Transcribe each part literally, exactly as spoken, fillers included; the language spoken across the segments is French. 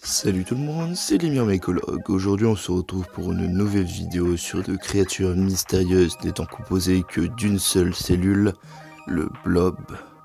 Salut tout le monde, c'est Lémir Mécologue. Aujourd'hui on se retrouve pour une nouvelle vidéo sur de créatures mystérieuses n'étant composées que d'une seule cellule, le blob.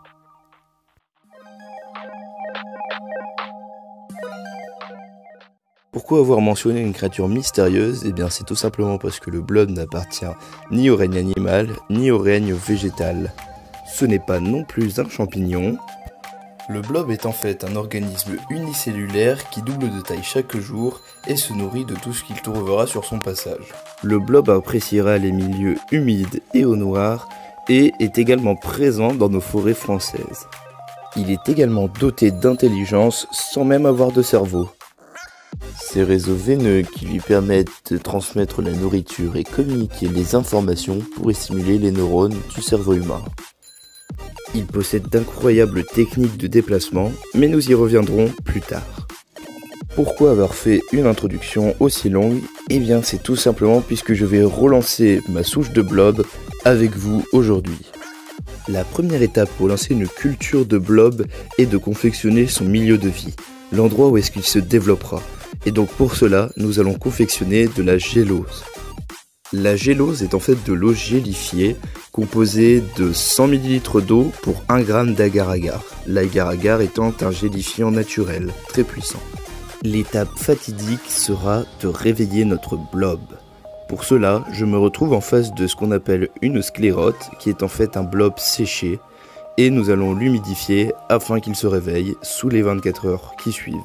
Pourquoi avoir mentionné une créature mystérieuse? Eh bien c'est tout simplement parce que le blob n'appartient ni au règne animal, ni au règne végétal. Ce n'est pas non plus un champignon. Le blob est en fait un organisme unicellulaire qui double de taille chaque jour et se nourrit de tout ce qu'il trouvera sur son passage. Le blob appréciera les milieux humides et eau noire et est également présent dans nos forêts françaises. Il est également doté d'intelligence sans même avoir de cerveau. Ses réseaux veineux qui lui permettent de transmettre la nourriture et communiquer les informations pourraient stimuler les neurones du cerveau humain. Il possède d'incroyables techniques de déplacement, mais nous y reviendrons plus tard. Pourquoi avoir fait une introduction aussi longue? Eh bien c'est tout simplement puisque je vais relancer ma souche de blob avec vous aujourd'hui. La première étape pour lancer une culture de blob est de confectionner son milieu de vie, l'endroit où est-ce qu'il se développera. Et donc pour cela, nous allons confectionner de la gélose. La gélose est en fait de l'eau gélifiée, composée de cent millilitres d'eau pour un gramme d'agar-agar, l'agar-agar étant un gélifiant naturel, très puissant. L'étape fatidique sera de réveiller notre blob. Pour cela, je me retrouve en face de ce qu'on appelle une sclérote, qui est en fait un blob séché, et nous allons l'humidifier afin qu'il se réveille sous les vingt-quatre heures qui suivent.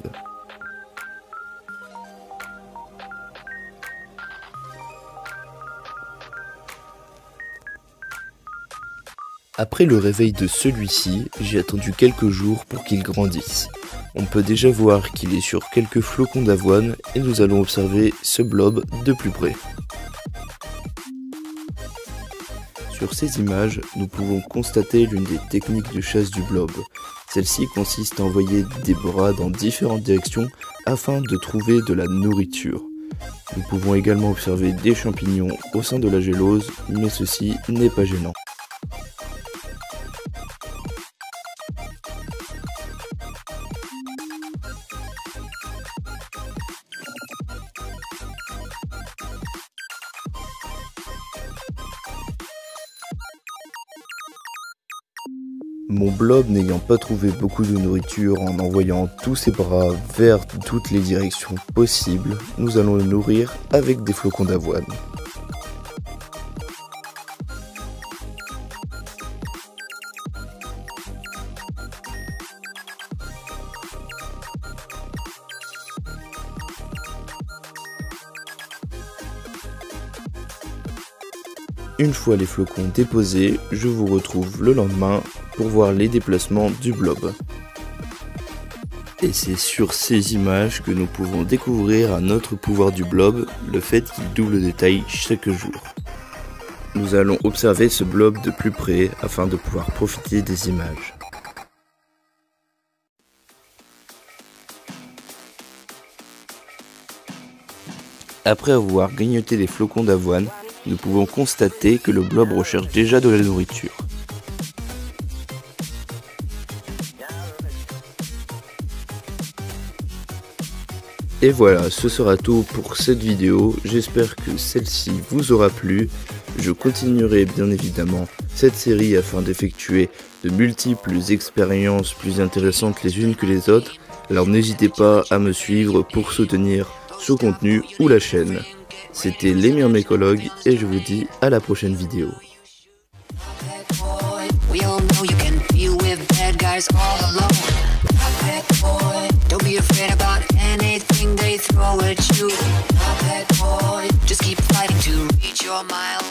Après le réveil de celui-ci, j'ai attendu quelques jours pour qu'il grandisse. On peut déjà voir qu'il est sur quelques flocons d'avoine et nous allons observer ce blob de plus près. Sur ces images, nous pouvons constater l'une des techniques de chasse du blob. Celle-ci consiste à envoyer des bras dans différentes directions afin de trouver de la nourriture. Nous pouvons également observer des champignons au sein de la gélose, mais ceci n'est pas gênant. Mon blob n'ayant pas trouvé beaucoup de nourriture en envoyant tous ses bras vers toutes les directions possibles, nous allons le nourrir avec des flocons d'avoine. Une fois les flocons déposés, je vous retrouve le lendemain pour voir les déplacements du blob. Et c'est sur ces images que nous pouvons découvrir un autre pouvoir du blob, le fait qu'il double de taille chaque jour. Nous allons observer ce blob de plus près afin de pouvoir profiter des images. Après avoir grignoté les flocons d'avoine, nous pouvons constater que le blob recherche déjà de la nourriture. Et voilà, ce sera tout pour cette vidéo, j'espère que celle-ci vous aura plu. Je continuerai bien évidemment cette série afin d'effectuer de multiples expériences plus intéressantes les unes que les autres, alors n'hésitez pas à me suivre pour soutenir ce contenu ou la chaîne. C'était Lémir Mécologue et je vous dis à la prochaine vidéo. Don't be afraid about anything they throw at you. Just keep fighting to reach your mile.